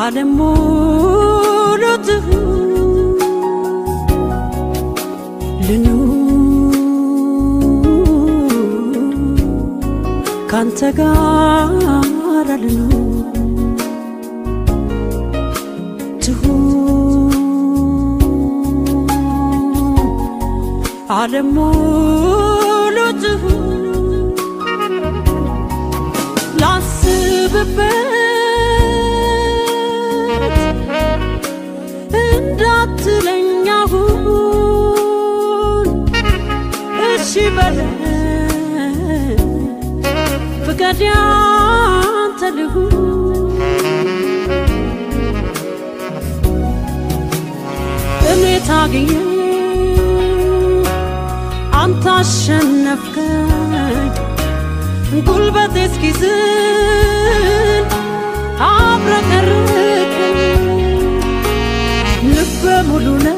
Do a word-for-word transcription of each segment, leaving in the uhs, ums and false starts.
አለሙሉትህ ልኑ ካንተ ጋር ልኑ አለሙሉትህ ላስብበት እንዳትለኛሁን እሺ በለኝ ፍቃድ ያንተ ልሁን እኔ ታግዬ አንተ አሸነፍከኝ ጉልበቴ እስኪዝል አብረቀርቅኝ ልበ ሙሉ ነህ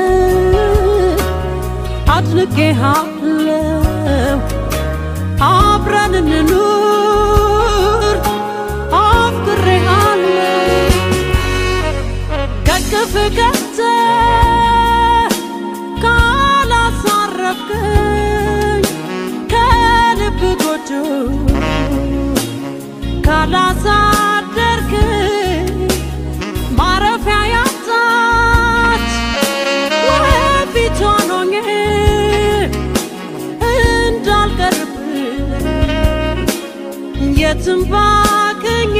አድንቄሃለሁ አብረን እንኑር አፍቅሬሃለሁ ከቅፍህ ገብተህ ካላሳረፍከኝ ከልብ ጎጆ ካላሳደርከኝ ማረፊያ ያጣች ወፊቷን ሆኜ እንዳልቀርብህ የትም ባክኜ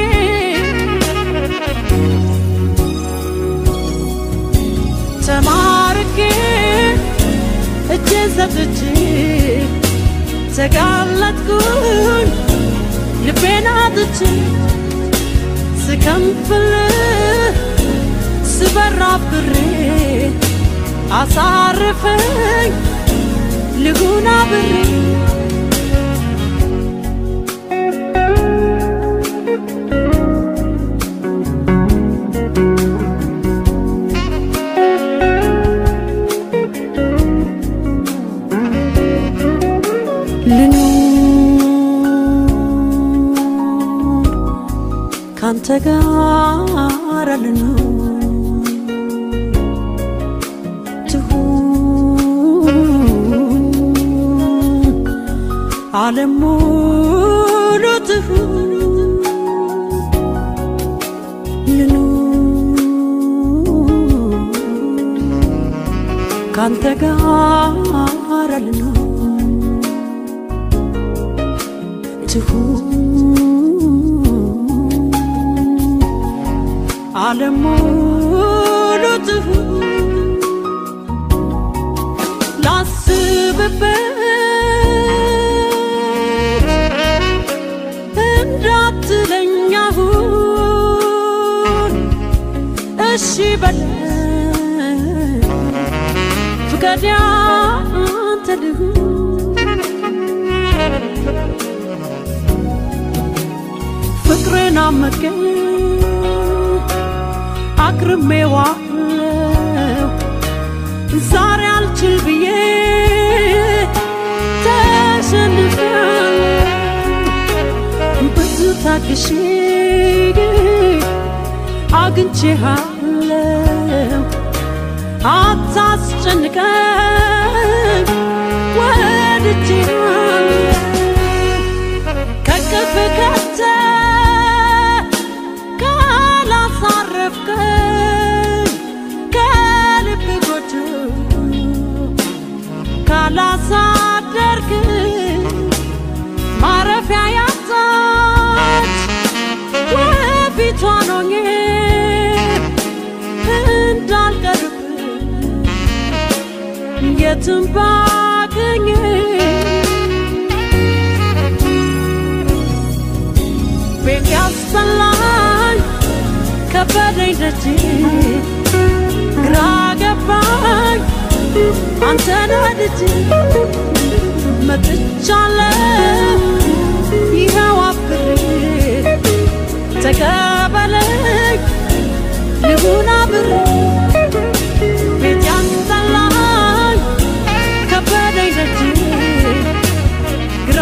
ተማርኬ እጄን ሰጥቼ ተጋለጥኩኝ ልቤን አጥቼ ስከንፍልህ ስበር አብሬ አሳርፈኝ ልሁን አብሬ ካንተ ጋር ልኑር ትሁን አለሙሉትህ ልኑር ካንተ ጋር ልኑር ትሁን አለሙሉትህ ላስብበት እንዳትለኛሁን እሺ በለኝ ፍቃድ ያንተ ልሁን ፍቅርን አመቀኝ አክርሜዋለሁ ዛሬ አልችል ብዬ ተሸንፌያለሁ ብዙ ታግሼ አግኝቼሃለሁ አታስጨንቀኝ ወድጄሃለሁ ከቅፍህ ገብተህ ካላሳረፍከኝ ከልብ ጎጆ ካላሳደርከኝ ማረፊያ ያጣች ወፊቷን ሆኜ እንዳልቀርብህ የትም ባክኜ ቤት ያስጠላኝ ከበደኝ ደጄ ግራ ገባኝ አንተን ወድጄ መጥቻለሁ ይኸው አፍሬ ተቀበለኝ ልሁን አብሬ ቤት ያስጠላኝ ከበደኝ ደጄ ግራ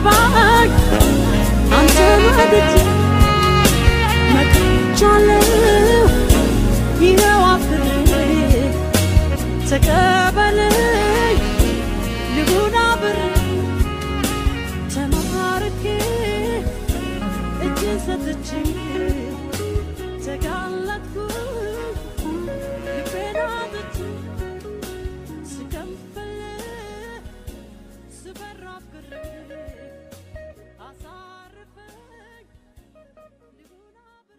ገባኝ አንተን ወድጄ መጥቻለሁ ተቀበለኝ ልሁን አብሬ ተማርኬ እጄን ሰጥቼ ተጋለጥኩኝ ልቤን አጥቼ ስከንፈል ስበር አፍቅሬ አሳርፈኝ ልሁን አብሬ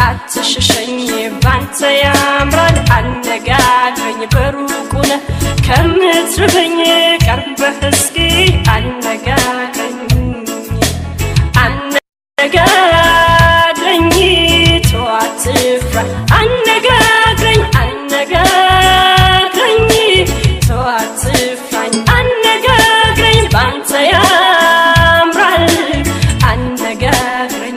አትሽሸኝ ባንተ ያምራል አነጋግረኝ በሩቁነ ከምትርበኝ ቀርበህ እስኪ አነጋግረኝ አነጋግረኝ ተው አትፍራ አነጋግረኝ አነጋግረኝ ተው አትፍራኝ አነጋግረኝ ባንተ ያምራል አነጋግረኝ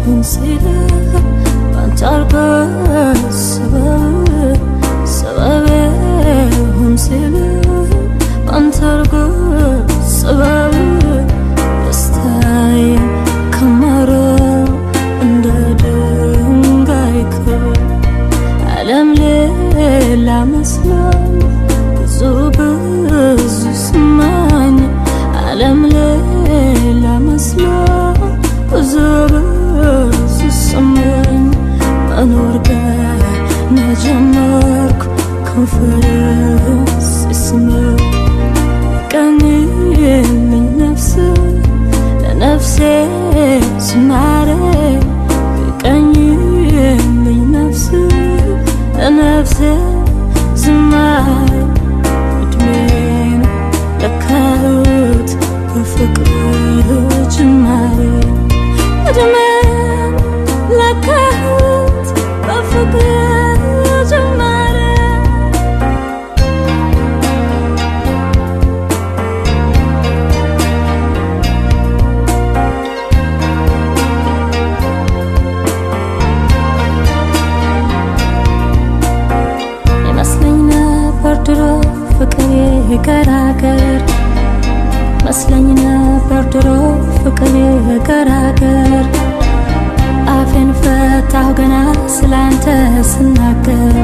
hunsilah bantarga sabab sabab hunsilah bantarga sabab stay kamara ndadengay ka alam lela maslam zubaz usman alam lela maslam zubaz usman manurga najamark conference isma kani min nafsi نفسي سمعري بكاني من نفسي نفسي سمعري ادمين لكاوت بفكر جمالي ادمين لكاوت بفكر جمالي بردرو فكري كراكر مسلنينا بردرو فكري كراكر عافين فتاو قنا سلانت سناكر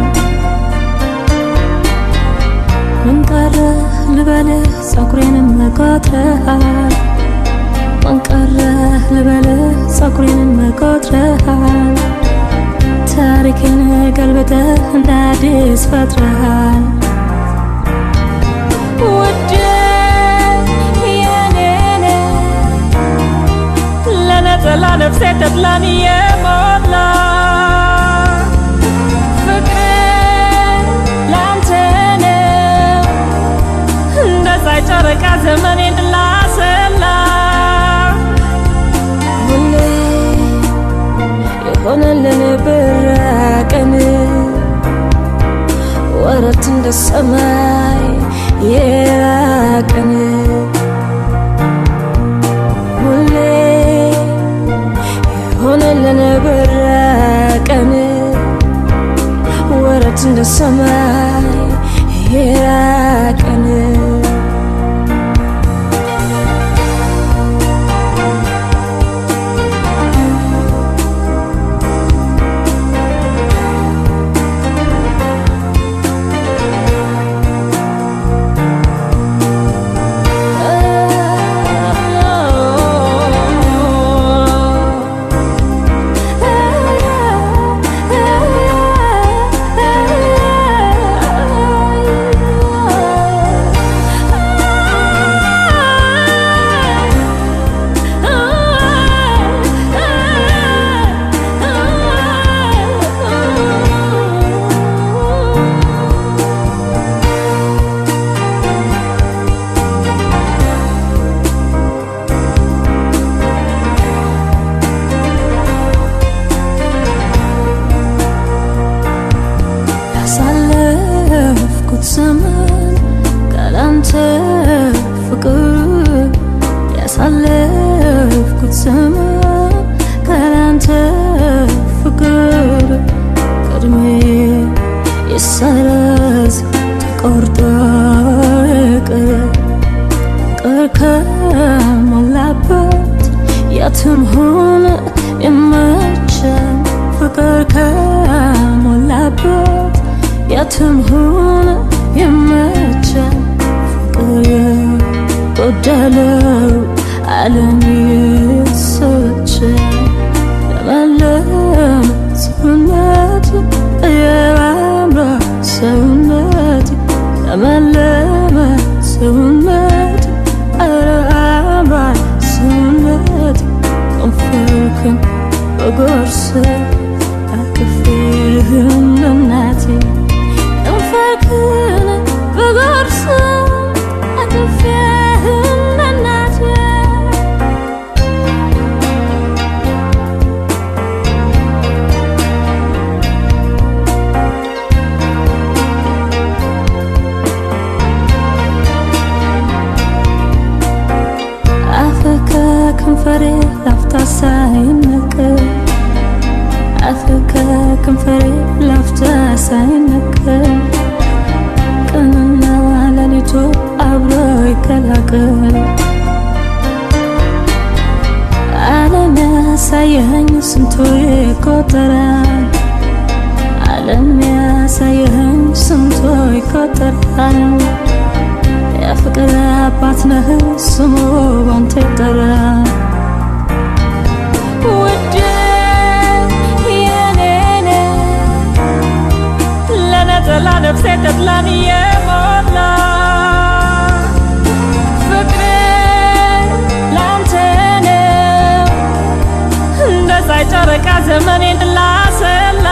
من قره لباله ساكرين مكوترهال من قره لباله ساكرين مكوترهال تاركين قلبته ناديس فترهال ودي يا نيني لنا تلا نفسي تطلعني يا مولا فكري لانتيني دساي ترك زمني دلا سلا ولي يكون لنا براكني ورت عند السماء يراكني ولي يكون لنا براكني ورت عند السماء يراكني زمان كلامت فكر يسلف كل زمان كلامت فكر كرمي يسرز تقردك كركم اللعبات يتمهون يمجم فكركم اللعبات يتمهون يمجم فكر قدلو عالمي سوچم لملم سوناتي يا عمرو سوناتي لملم سوناتي يا عمرو سوناتي كنفكم بقرصة أكفيهم لناتي كنفكم بقرصة أكفيهم لناتي كنفري لفتا ساينك ከንፈሬ ላፍታ ሳይነቀል ቀንና ሌሊቱ አብሮ ይቀላቀል ዓለም ያሳየኸኝ ስንቱ ይቆጠራል ዓለም ያሳየኸኝ ስንቱ ይቆጠራል የፍቅር አባት ነህ ስሙ ባንተ ይጠራል ውዴ የኔ ለነጠላ ነፍሴ ተድላን የሞላ ፍቅሬ ላንተ ነው እንደ ፀሐይ ጨረቃ ዘመኔን ላሰላ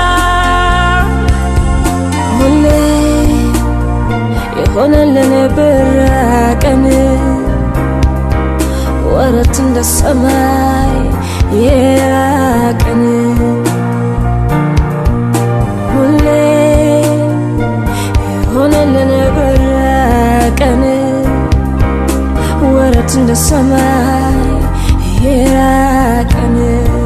ሁሌ የሆነልን ብራቀን ወረት እንደ ሰማይ የራቀን ሁሌ የሆነልን ብራቀን ወረት እንደ ሰማይ የራቀን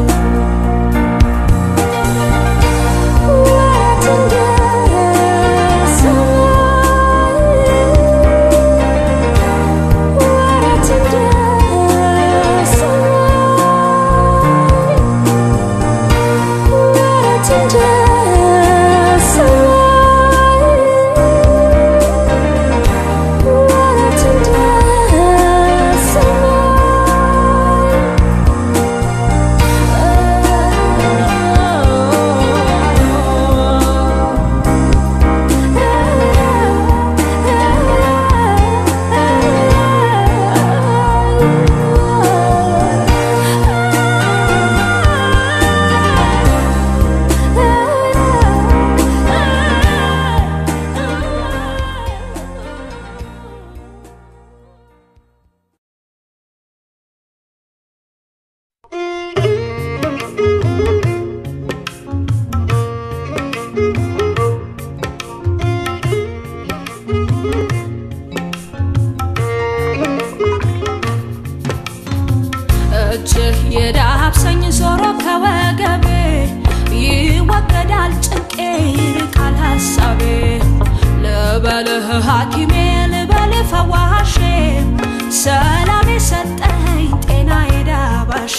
የዳብሰኝ ዞሮ ከወገቤ ይወገዳል ጭንቄ ይርቃል ሐሳቤ ልበልህ ሐኪሜ ልበልህ ፈዋሼ ሰላም የሰጠኝ ጤና የዳባሼ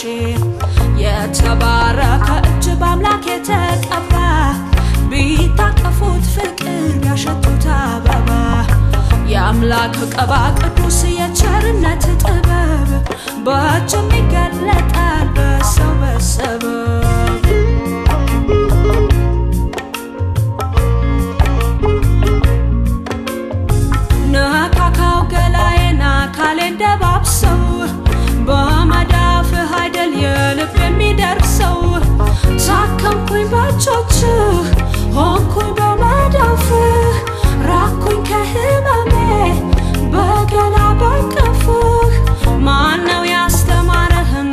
የተባረከ እጅ በአምላክ የተቀባ ቢታቀፉት ፍቅር ያሸቱት አበባ የአምላክ ቀባ ቅዱስ የቸርነት ጥበብ በእጅም ይገለጣል በሰው በሰበብ ነካካው ገላዬን አካሌን ደባብሰው በመዳፍህ አይደል የልብ የሚደርሰው ታከምኩኝ በእጆችህ ሆንኩኝ በመዳፍህ ራኩኝ ከህመሜ በገላ በቀፍህ ማነው ያስተማረህ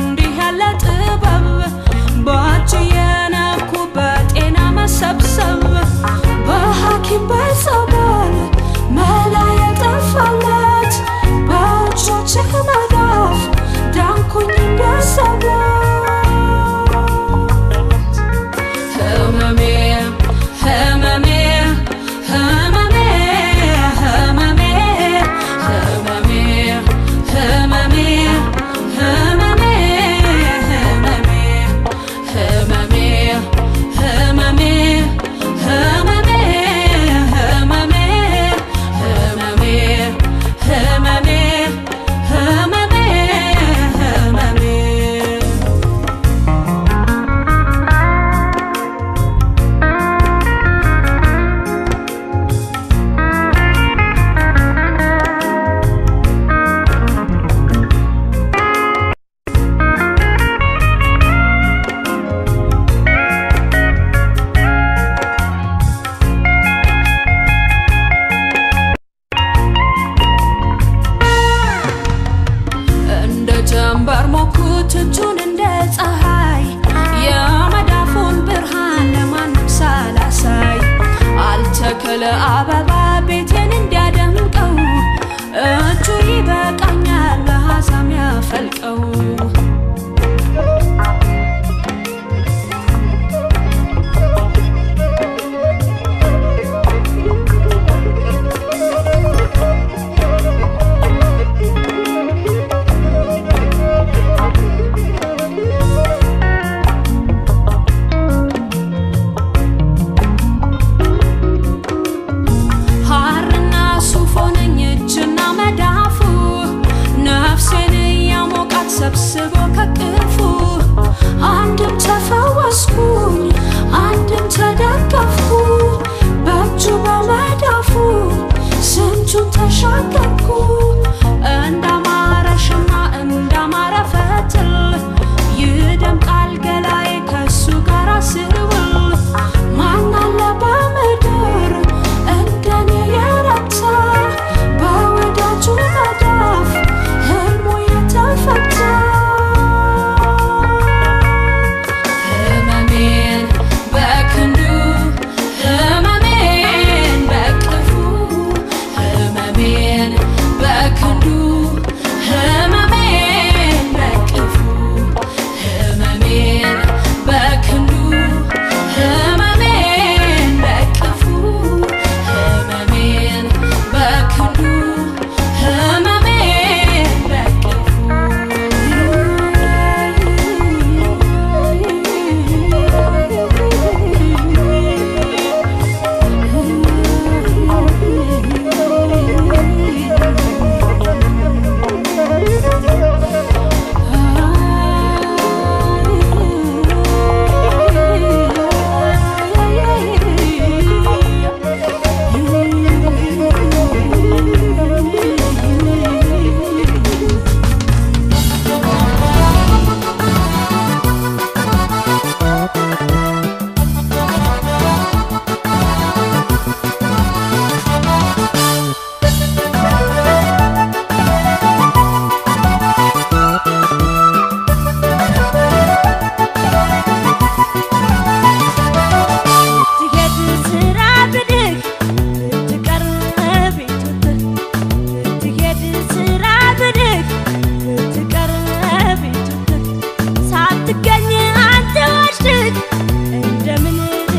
እንደምን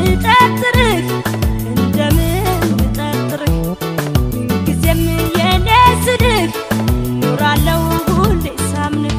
ልጠርጥርህ እንደምን ልጠርጥርህ ምንጊዜም የኔ ስልህ ኖራለሁ ሁሌ ሳምንህ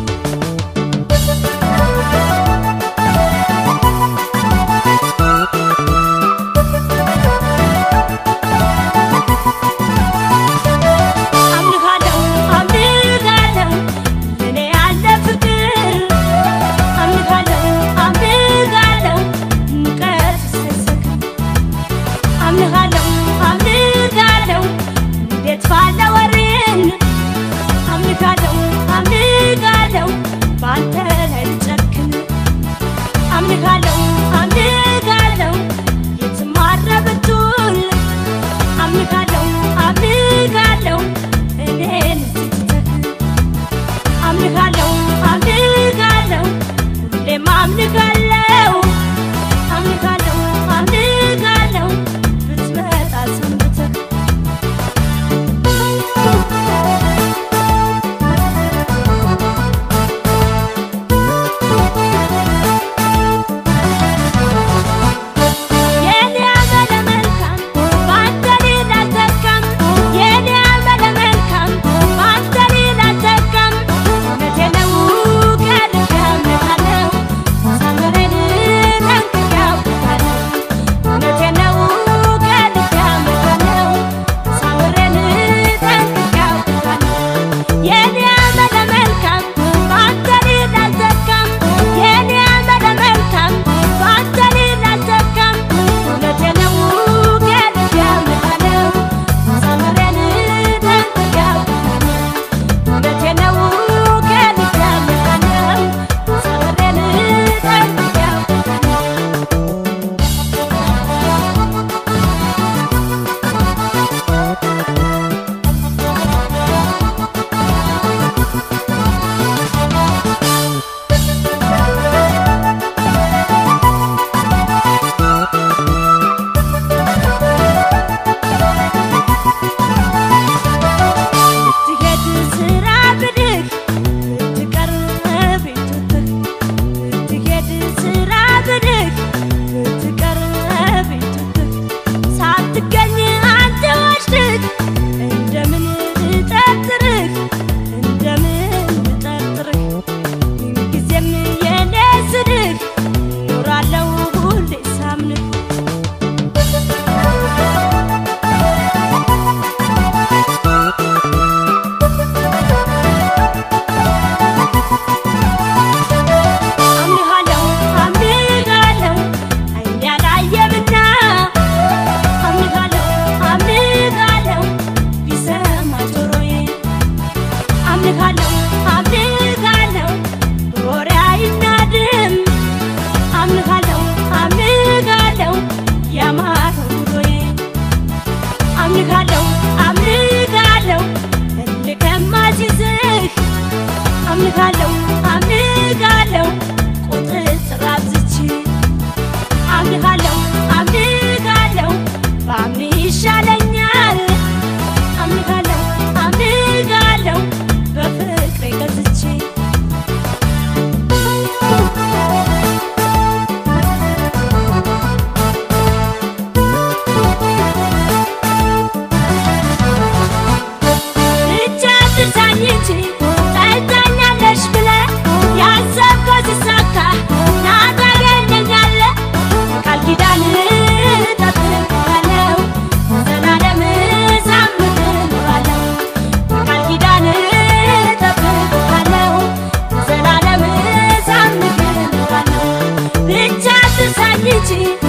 Bitch, I just had you.